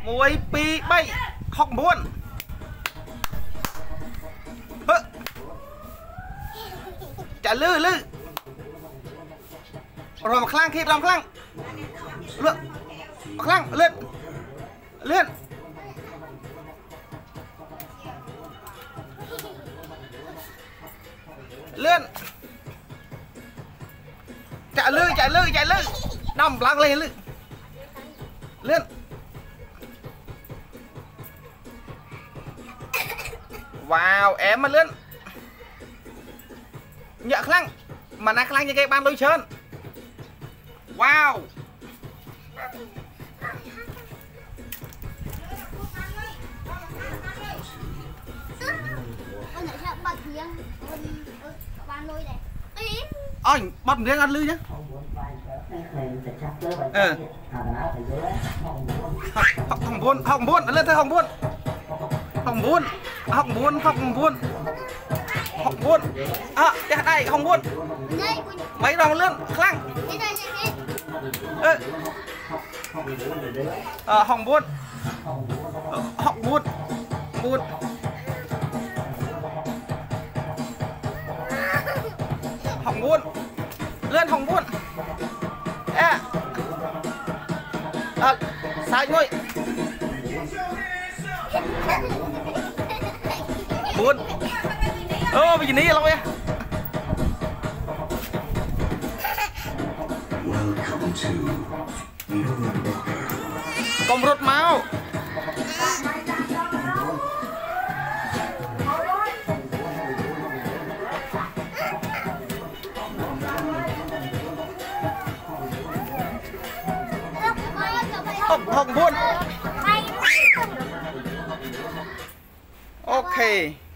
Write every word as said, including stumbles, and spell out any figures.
mùi pi bay học buôn trả lư lư rồi mà khlang khi làm khlang lượng khlang lên lên lên chạy lư chạy lư chạy lư đâm lăng lên lư lên vào em mà lên nhợ khăn mà na khăn như cái ban đôi chân wow ôi bắt riêng ăn lư nhá ừ. Hồng buôn hồng buôn lên thôi hồng buôn hồng buôn hồng buôn hồng buôn hồng buôn à đây hồng buôn mấy đồng lươn khăn ừ. À, hồng buôn hồng buôn buôn hồng buôn lên hồng buôn à, à sai ngôi buôn ô vì ní lâu ya công rốt máu hồng hồng buôn ok